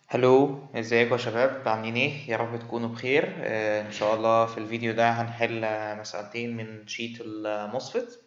هلو، ازيكم يا شباب؟ عاملين ايه؟ يا رب تكونوا بخير. ان شاء الله في الفيديو ده هنحل مسألتين من شيت الموسفيت.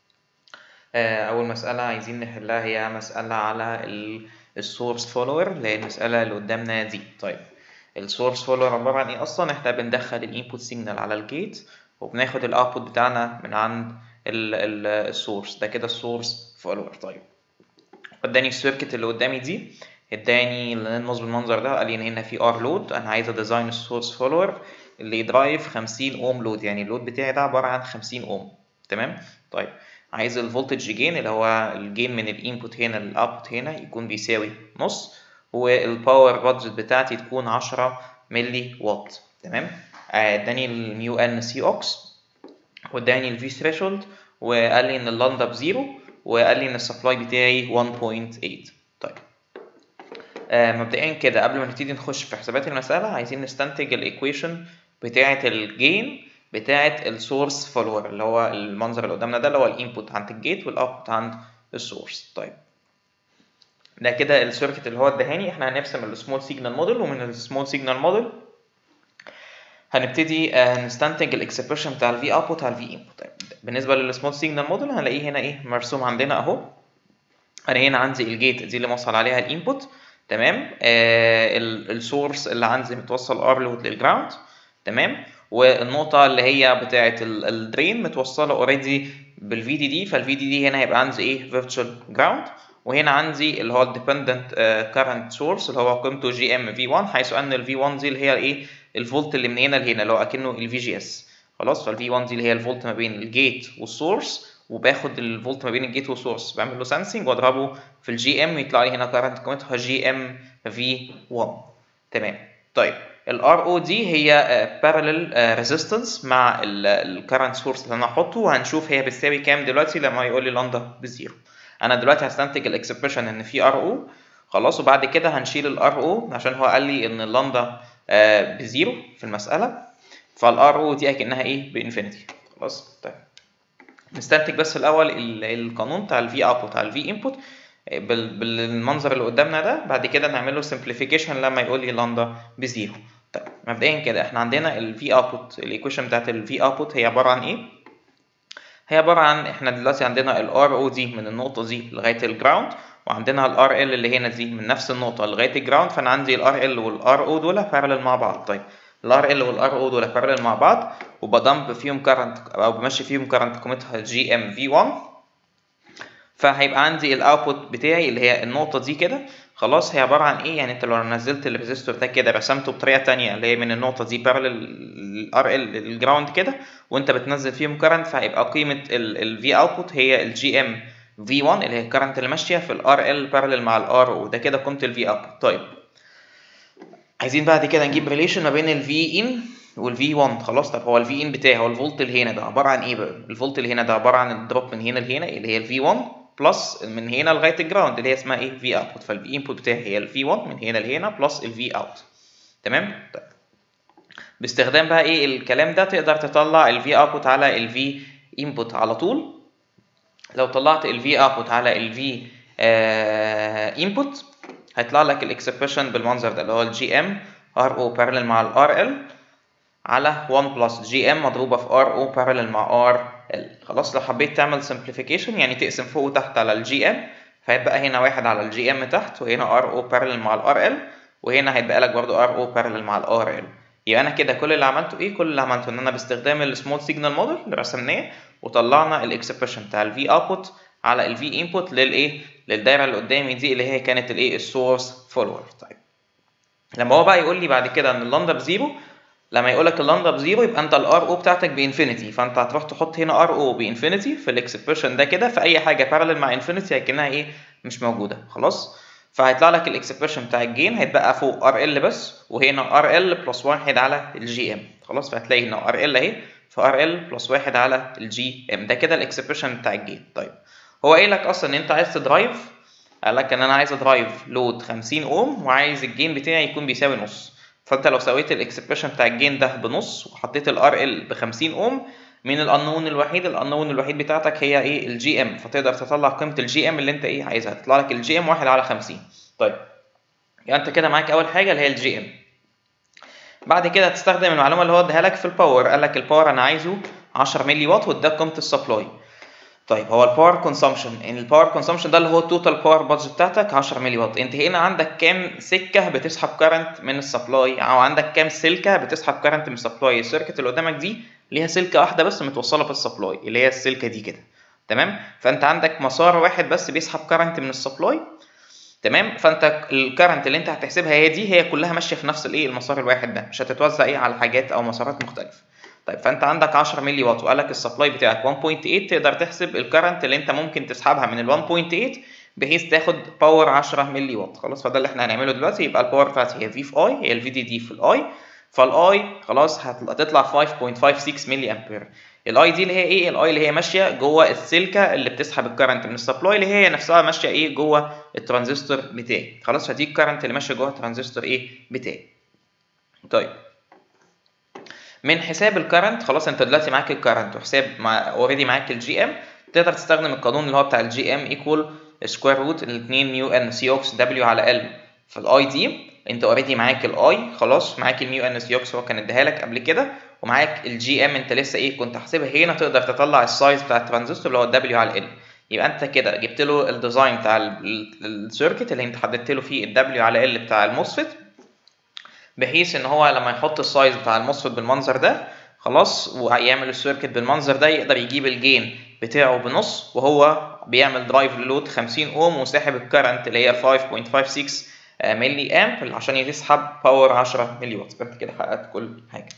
اول مسألة عايزين نحلها هي مسألة على السورس فولوور اللي هي المسألة اللي قدامنا دي. طيب، السورس فولوور عبارة عن ايه اصلا؟ احنا بندخل الانبوت سيجنال على الجيت وبناخد الاوتبوت بتاعنا من عند السورس ده، كده السورس فولوور. طيب، اداني السيركت اللي قدامي دي، اداني ننمص بالمنظر ده، قال لي ان هنا في ار لود، انا عايز اديزاين السورس فولوور اللي يدرايف 50 اوم لود، يعني اللود بتاعي ده عباره عن 50 اوم. تمام. طيب، عايز الفولتج جين اللي هو الجين من الانبوت هنا للاوتبوت هنا يكون بيساوي نص، والباور بادجت بتاعتي تكون 10 ملي وات. تمام. اداني الميو ان سي اوكس، واداني الفي ثريشولد، وقال لي ان اللامدا بزيرو، وقال لي ان السبلاي بتاعي 1.8. طيب، مبدئيا كده قبل ما نبتدي نخش في حسابات المسألة عايزين نستنتج الايكويشن بتاعة الجين بتاعة السورس فولور، اللي هو المنظر اللي قدامنا ده، اللي هو الانبوت عند الجيت والاوتبوت عند السورس. طيب، ده كده السيركت اللي هو ادهاني. احنا هنرسم السمول سيجنال موديل، ومن السمول سيجنال موديل هنبتدي نستنتج الاكسبريشن بتاع الفي اوتبوت على الفي انبوت. طيب، بالنسبه للسمول سيجنال موديل هنلاقيه هنا ايه مرسوم عندنا اهو. انا هنا عندي الجيت دي اللي موصل عليها الانبوت، تمام. السورس اللي عندي متوصل ار لود للجراوند، تمام. والنقطه اللي هي بتاعه الدرين متوصله اوريدي بالفي دي دي، فالفي دي دي هنا هيبقى عندي ايه فيرتشوال جراوند. وهنا عندي اللي هو الديبندنت كارنت سورس اللي هو قيمته جي ام في 1، حيث ان الفي 1 دي اللي هي ايه الفولت اللي من هنا لهنا، اللي هو اكنه الفي جي اس. خلاص، فالفي 1 دي اللي هي الفولت ما بين الجيت والسورس، وباخد الفولت ما بين الجيت والسورس بعمل له سانسنج واضربه في الجي ام، يطلع لي هنا كارنت قيمتها جي ام في 1. تمام. طيب، الار او دي هي بارالل ريزيستنس مع الكارنت سورس اللي انا هحطه، وهنشوف هي بتساوي كام دلوقتي لما يقول لي لامدا بزيرو. انا دلوقتي هستنتج الاكسبريشن ان في ار او، خلاص، وبعد كده هنشيل الار او عشان هو قال لي ان اللامدا بزيرو في المساله، فالار او دي اكنها ايه بانفينيتي. خلاص. طيب، نستنتج بس الاول القانون بتاع الفي اوتبوت على الفي انبوت بالمنظر اللي قدامنا ده، بعد كده نعمل له سمبليفيكيشن لما يقول لي لامدا بزيرو. طيب، مبدئيا كده احنا عندنا الفي اوتبوت، الايكويشن بتاعت الفي اوتبوت هي عباره عن ايه؟ هي عباره عن احنا دلوقتي عندنا الار او دي من النقطه دي لغايه الجراوند، وعندنا الار ال اللي هنا دي من نفس النقطه لغايه الجراوند، فانا عندي الار ال والار او دول بارلل مع بعض. طيب، الار ال والار او دول بارلل مع بعض، وبدمب فيهم كارنت او بمشي فيهم كارنت قيمتها جي ام في 1، فهيبقى عندي الاوتبوت بتاعي اللي هي النقطه دي كده. خلاص، هي عباره عن ايه؟ يعني انت لو نزلت الريزيستور ده كده رسمته بطريقه تانية اللي هي من النقطه دي بارلل ار ال للجراوند كده، وانت بتنزل فيهم كارنت، فهيبقى قيمه الفي اوتبوت هي الجي ام في 1 اللي هي الكارنت اللي ماشيه في الار ال بارلل مع الار، وده كده قيمه الفي اوتبوت. طيب، عايزين بعد كده نجيب ريليشن ما بين الفي ان والفي 1. خلاص. طب هو الفي ان بتاعي هو الفولت اللي هنا ده عباره عن ايه بقى؟ الفولت اللي هنا ده عباره عن الدروب من هنا لهنا اللي هي الفي 1 بلس من هنا لغايه الجراوند اللي هي اسمها ايه في اوتبوت، فالفي انبوت بتاعي هي الفي 1 من هنا لهنا بلس الفي اوت. تمام. طيب، باستخدام بقى ايه الكلام ده تقدر تطلع الفي اوتبوت على الفي انبوت على طول. لو طلعت الفي اوتبوت على الفي انبوت هيطلع لك الاكسبريشن بالمنظر ده اللي هو الجي ام ار او بارلل مع الار ال على 1 بلس جي ام مضروبه في ار او بارلل مع ار ال. خلاص، لو حبيت تعمل سمبليفيكيشن يعني تقسم فوق وتحت على الجي ام، فهيبقى هنا واحد على الجي ام تحت، وهنا ار او بارلل مع الار ال، وهنا هيتبقى لك برضو ار او بارلل مع الار ال. يبقى انا كده كل اللي عملته ايه؟ كل اللي عملته ان انا باستخدام السمول سيجنال موديل اللي رسمناه وطلعنا الاكسبريشن بتاع الفي اوتبوت على الفي انبوت للايه للدايره اللي قدامي دي اللي هي كانت الايه السورس فولور. طيب، لما هو بقى يقول لي بعد كده ان اللامدا بزيرو، لما يقول لك اللامدا بزيرو يبقى انت الار او بتاعتك بانفينيتي، فانت هتروح تحط هنا ار او بانفينيتي في الاكسبريشن ده كده، فاي حاجه بارلل مع انفينيتي هكنها ايه مش موجوده. خلاص، فهيطلع لك الاكسبريشن بتاع الجين هيتبقى فوق ار ال بس، وهنا ار ال بلس 1 على الجي ام. خلاص، فهتلاقي هنا ار ال اهي، فار ال بلس 1 على الجي ام، ده كده الاكسبريشن بتاع الجين. طيب، هو قايل لك اصلا ان انت عايز تدرايف، قال لك ان انا عايز ادرايف لود 50 اوم وعايز الجين بتاعي يكون بيساوي نص. فانت لو سويت الاكسبريشن بتاع الجين ده بنص وحطيت الار ال ب 50 اوم، من الانون الوحيد بتاعتك هي ايه الجي ام، فتقدر تطلع قيمه الجي ام اللي انت ايه عايزها، تطلع لك الجي ام 1 على 50. طيب، يبقى انت كده معاك اول حاجه اللي هي الجي ام. بعد كده هتستخدم المعلومه اللي هو اداها لك في الباور، قال لك الباور انا عايزه 10 ملي واط واداك قيمه السبلاي. طيب هو الباور كونسامشن، ان الباور كونسامشن ده اللي هو التوتال باور بادجت بتاعتك 10 ملي واط. انت هنا عندك كام سكه بتسحب كارنت من السبلاي، او عندك كام سلكه بتسحب كارنت من السبلاي؟ السيركت اللي قدامك دي ليها سلكه واحده بس متوصله بالسبلاي اللي هي السلكه دي كده، تمام؟ فانت عندك مسار واحد بس بيسحب كارنت من السبلاي، تمام؟ فانت الكارنت اللي انت هتحسبها هي دي، هي كلها ماشيه في نفس الايه المسار الواحد ده، مش هتتوزع على حاجات او مسارات مختلفه. طيب فانت عندك 10 ملي واط وقال لك السبلاي بتاعك 1.8، تقدر تحسب الكرنت اللي انت ممكن تسحبها من ال 1.8 بحيث تاخد باور 10 ملي واط. خلاص فده اللي احنا هنعمله دلوقتي. يبقى الباور بتاعتي هي في اي، هي الفي دي دي في الاي، فالاي خلاص هتطلع 5.56 ملي امبير. الاي دي اللي هي ايه؟ الاي اللي هي ماشيه جوه السلكه اللي بتسحب الكرنت من السبلاي، اللي هي نفسها ماشيه ايه جوه الترانزستور بتاعي. خلاص فدي الكرنت اللي ماشيه جوه الترانزستور ايه بتاعي. طيب من حساب الكرنت، خلاص انت دلوقتي معاك الكرنت وحساب اوريدي معاك الجي ام، تقدر تستخدم القانون اللي هو بتاع الجي ام ايكوال سكوير روت ال 2 ميو ان سي اوكس دبليو على ال في الاي دي. انت اوريدي معاك الاي، خلاص معاك الميو ان سي اوكس هو كان اداها لك قبل كده، ومعاك الجي ام انت لسه ايه كنت حاسبها هنا، تقدر تطلع السايز بتاع الترانزستور اللي هو الدبليو على ال. يبقى انت كده جبت له الديزاين بتاع السيركت اللي انت حددت له فيه الدبليو على ال بتاع الموسفيت، بحيث ان هو لما يحط السايز بتاع الموسفيت بالمنظر ده خلاص وهيعمل السيركت بالمنظر ده، يقدر يجيب الجين بتاعه بنص وهو بيعمل درايف للود 50 اوم وساحب الكرنت اللي هي 5.56 ملي امب عشان يسحب باور 10 ملي وات. فانت كده حققت كل حاجه.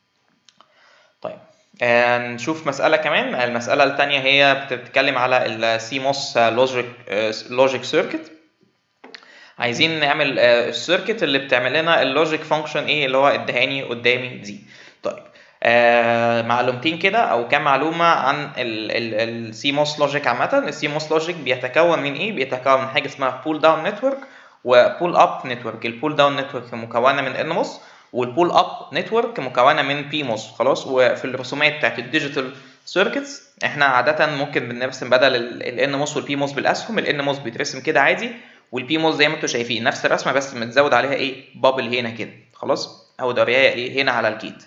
طيب نشوف مسألة كمان. المسألة الثانية هي بتتكلم على السي موس لوجيك سيركت. عايزين نعمل السيركت اللي بتعمل لنا اللوجيك فانكشن ايه اللي هو ادهاني قدامي دي. طيب معلومتين كده او كام معلومه عن السي موس لوجيك عامه. السي موس لوجيك بيتكون من ايه؟ بيتكون من حاجه اسمها بول داون نتورك وبول اب نتورك. البول داون نتورك مكونه من ان موس، والبول اب نتورك مكونه من بي موس. خلاص وفي الرسومات بتاعت الديجيتال سيركتس احنا عاده ممكن بنرسم بدل الان موس والبي موس بالاسهم، الان موس بيترسم كده عادي، والبي موس زي ما انتم شايفين نفس الرسمه بس متزود عليها ايه بابل هنا كده. خلاص او دوريها ايه هنا على الجيت.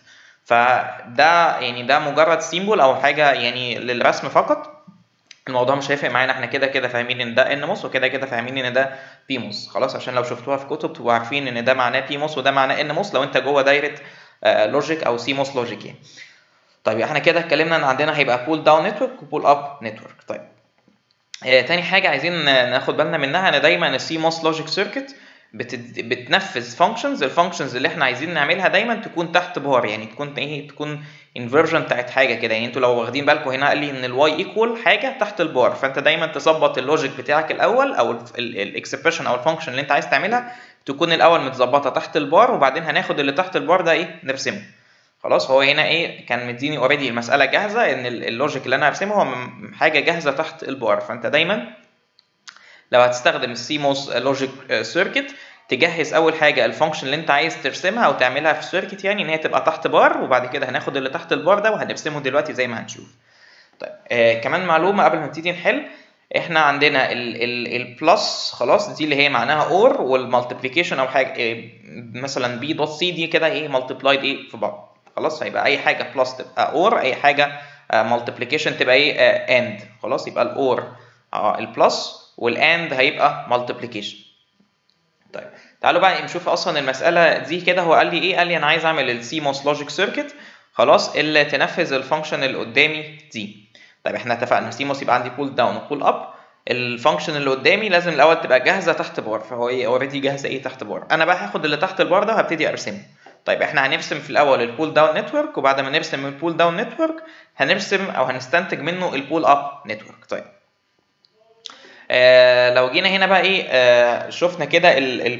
فده يعني ده مجرد سيمبل او حاجه يعني للرسم فقط. الموضوع مش هيفرق معانا، احنا كده كده فاهمين ان ده ان موس وكده كده فاهمين ان ده بي موس. خلاص عشان لو شفتوها في كتب تبقوا عارفين ان ده معناه بي موس وده معناه ان موس لو انت جوه دايره لوجيك او سي موس لوجيك يعني. طيب احنا كده اتكلمنا ان عندنا هيبقى بول داون نتورك وبول اب نتورك. طيب تاني حاجه عايزين ناخد بالنا منها ان دايما السي موس لوجيك سيركت بتنفذ فانكشنز. الفانكشنز اللي احنا عايزين نعملها دايما تكون تحت بار، يعني تكون ايه تكون انفرجن بتاعت حاجه كده. يعني انتوا لو واخدين بالكم هنا قال لي ان الواي ايكوال حاجه تحت البار، فانت دايما تظبط اللوجيك بتاعك الاول او الاكسبريشن او الفانكشن اللي انت عايز تعملها تكون الاول متظبطه تحت البار، وبعدين هناخد اللي تحت البار ده ايه نرسمه. خلاص هو هنا ايه كان مديني اوريدي المساله جاهزه ان اللوجيك اللي انا هرسمه هو حاجه جاهزه تحت البار. فانت دايما لو هتستخدم السي موس لوجيك سيركت تجهز اول حاجه الفانكشن اللي انت عايز ترسمها او تعملها في السيركت، يعني ان هي تبقى تحت بار، وبعد كده هناخد اللي تحت البار ده وهنرسمه دلوقتي زي ما هنشوف. طيب كمان معلومه قبل ما نبتدي نحل، احنا عندنا البلس خلاص دي اللي هي معناها اور، والمالتيبليكيشن او حاجه مثلا بي دوت سي دي كده ايه مالتيبلايد ايه في بعض. خلاص هيبقى اي حاجه بلس تبقى اور، اي حاجه مالتيبليكيشن تبقى ايه اند. خلاص يبقى الاور البلس والاند هيبقى مالتيبليكيشن. طيب تعالوا بقى نشوف اصلا المساله دي كده. هو قال لي ايه؟ قال لي انا عايز اعمل السي موس لوجيك سيركت خلاص اللي تنفذ الفانكشن اللي قدامي دي. طيب احنا اتفقنا سي موس يبقى عندي بول داون وبول اب، الفانكشن اللي قدامي لازم الاول تبقى جاهزه تحت بار، فهو ايه اوريدي جاهزه ايه تحت بار. انا بقى هاخد اللي تحت البار ده وهبتدي ارسمه. طيب احنا هنرسم في الاول البول داون نتورك، وبعد ما نرسم البول داون نتورك هنرسم او هنستنتج منه البول اب نتورك. طيب لو جينا هنا بقى ايه شفنا كده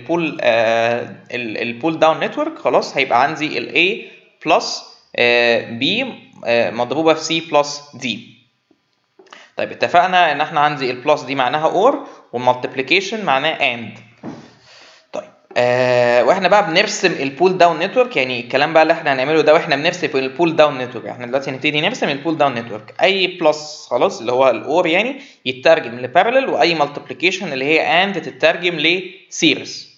البول داون نتورك خلاص هيبقى عندي ال A بلس B مضروبه في C بلس D. طيب اتفقنا ان احنا عندي البلس دي معناها اور والمالتيبليكيشن معناه اند. طيب واحنا بقى بنرسم البول داون نتورك، يعني الكلام بقى اللي احنا هنعمله ده واحنا بنرسم البول داون نتورك، احنا دلوقتي هنبتدي نرسم البول داون نتورك. اي بلس خلاص اللي هو الاور يعني يترجم لبارallel، واي مالتيبليكيشن اللي هي اند تترجم لسيريز.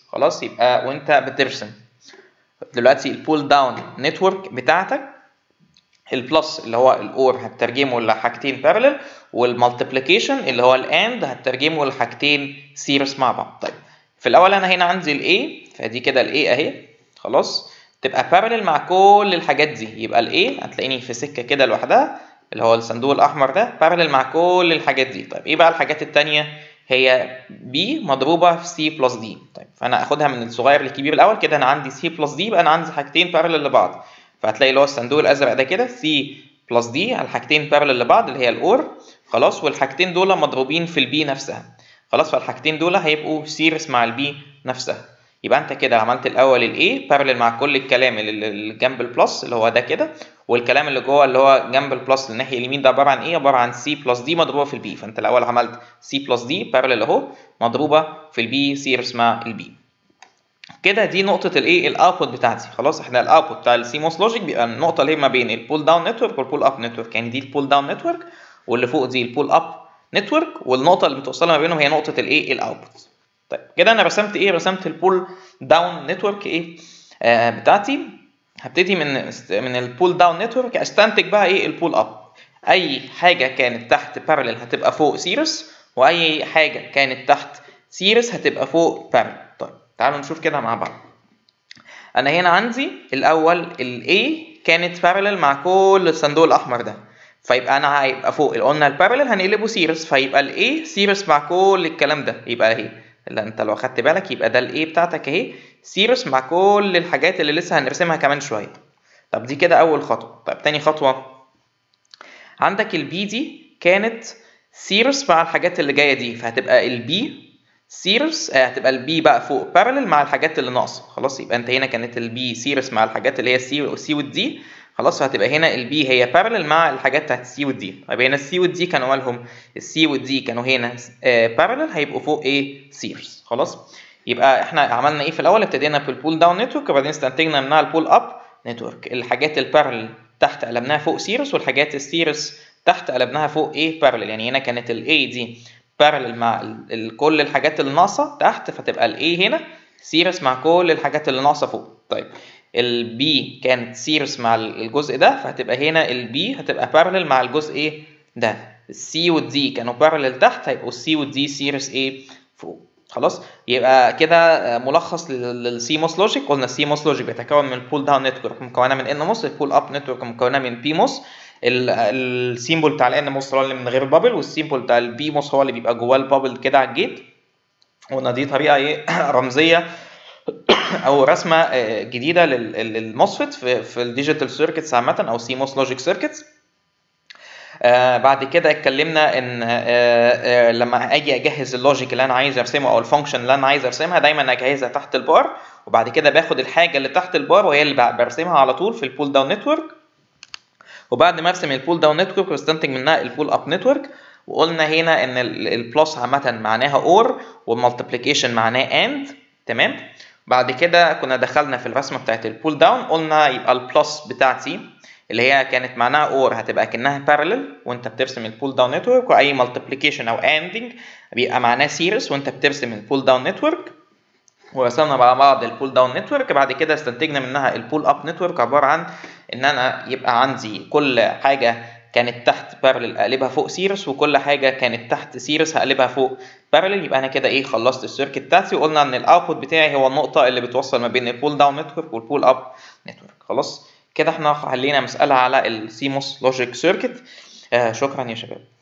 خلاص. يبقى وانت بترسم دلوقتي البول داون نتورك بتاعتك، البلس اللي هو الاور هتترجمه لحاجتين بارلل، والمالتيبليكيشن اللي هو الاند هتترجمه لحاجتين سيريس مع بعض. طيب في الاول انا هنا عندي الاي، فدي كده الاي اهي خلاص، تبقى بارلل مع كل الحاجات دي. يبقى الاي هتلاقيني في سكه كده لوحدها اللي هو الصندوق الاحمر ده بارلل مع كل الحاجات دي. طيب ايه بقى الحاجات التانيه؟ هي بي مضروبه في سي بلس دي. طيب فانا اخدها من الصغير للكبير الاول كده. انا عندي سي بلس دي، يبقى انا عندي حاجتين بارلل لبعض، فهتلاقي اللي هو الصندوق الازرق ده كده سي بلس دي على الحاجتين بارلل لبعض اللي هي الاور خلاص، والحاجتين دول مضروبين في البي نفسها خلاص، فالحاجتين دول هيبقوا سيريس مع البي نفسها. يبقى انت كده عملت الاول الاي بارلل مع كل الكلام اللي جنب البلس اللي هو ده كده، والكلام اللي جوه اللي هو جنب البلس الناحيه اليمين ده عباره عن ايه؟ عباره عن سي بلس دي مضروبه في البي. فانت الاول عملت سي بلس دي بارلل اهو مضروبه في البي سيريس مع البي كده. دي نقطه الايه؟ الاوتبوت بتاعتي خلاص. احنا الاوتبوت بتاع السي موس لوجيك بيبقى النقطه اللي هي ما بين البول داون نتورك والبول اب نتورك، يعني دي البول داون نتورك واللي فوق دي البول اب نتورك، والنقطه اللي بتوصلها ما بينهم هي نقطه الايه؟ الاوتبوت. طيب كده انا رسمت ايه؟ رسمت البول داون نتورك ايه بتاعتي. هبتدي من البول داون نتورك استنتج بقى ايه؟ البول اب. اي حاجه كانت تحت بارلل هتبقى فوق سيريس، واي حاجه كانت تحت سيريس هتبقى فوق بارلل. طيب تعالوا نشوف كده مع بعض. انا هنا عندي الاول الاي كانت بارلل مع كل الصندوق الاحمر ده، فيبقى انا هيبقى فوق اللي قلنا البارلل هنقلبه سيريس، فيبقى الاي سيريس مع كل الكلام ده. يبقى اهي اللي انت لو خدت بالك يبقى ده الاي بتاعتك اهي سيريس مع كل الحاجات اللي لسه هنرسمها كمان شويه. طب دي كده اول خطوه. طب تاني خطوه، عندك البي دي كانت سيريس مع الحاجات اللي جايه دي، فهتبقى البي سيريس هتبقى البي بقى فوق بارلل مع الحاجات اللي ناقصه خلاص. يبقى انت هنا كانت البي سيريس مع الحاجات اللي هي السي والدي خلاص، فهتبقى هنا البي هي بارلل مع الحاجات بتاعت السي والدي. طيب هنا السي والدي كانوا مالهم؟ السي والدي كانوا هنا بارلل، هيبقوا فوق ايه؟ سيريس خلاص. يبقى احنا عملنا ايه في الاول؟ ابتدينا بالبول داون نتورك وبعدين استنتجنا منها البول اب نتورك. الحاجات البارلل تحت قلبناها فوق سيريس، والحاجات السيريس تحت قلبناها فوق ايه؟ بارلل. يعني هنا كانت الاي دي بارلل مع كل الحاجات اللي ناقصه تحت، فتبقى الاي هنا سيريس مع كل الحاجات اللي ناقصه فوق. طيب البي كانت سيريس مع الجزء ده، فهتبقى هنا البي هتبقى بارلل مع الجزء ايه ده. السي والدي كانوا بارلل تحت، هيبقوا السي والدي سيريس ايه؟ فوق خلاص. يبقى كده ملخص للسي موس لوجيك. قلنا السي موس لوجيك بيتكون من البول داون نتورك مكونه من ان موس، البول اب نتورك مكونه من بي موس. السيمبل بتاع الان موس هو اللي من غير البابل، والسيمبل بتاع البي موس هو اللي بيبقى جواه البابل كده على الجيت. وقلنا دي طريقه ايه؟ رمزيه او رسمه جديده للموسفيت في الديجيتال سيركتس عامه او سي موس لوجيك سيركتس. بعد كده اتكلمنا ان لما اجي اجهز اللوجيك اللي انا عايز ارسمه او الفانكشن اللي انا عايز ارسمها دايما اجهزها تحت البار، وبعد كده باخد الحاجه اللي تحت البار وهي اللي برسمها على طول في البول داون نتورك. وبعد ما ارسم البول داون نتورك واستنتج منها البول اب نتورك. وقلنا هنا ان البلس عامه معناها اور، والمالتيبليكيشن معناه اند. تمام. بعد كده كنا دخلنا في الرسمه بتاعت البول داون، قلنا يبقى البلس بتاعتي اللي هي كانت معناها اور هتبقى كأنها بارلل وانت بترسم البول داون نتورك، واي مالتيبليكيشن او اندنج بيبقى معناه سيريس وانت بترسم البول داون نتورك. ورسمنا مع بعض البول داون نتورك. بعد كده استنتجنا منها البول اب نتورك، عباره عن ان انا يبقى عندي كل حاجه كانت تحت بارلل اقلبها فوق سيريس، وكل حاجه كانت تحت سيريس هقلبها فوق بارلل. يبقى انا كده ايه؟ خلصت السيركت بتاعتي. وقلنا ان الاوتبوت بتاعي هو النقطه اللي بتوصل ما بين البول داون نتورك والبول اب نتورك. خلاص كده احنا حلينا مساله على السيموس لوجيك سيركت. شكرا يا شباب.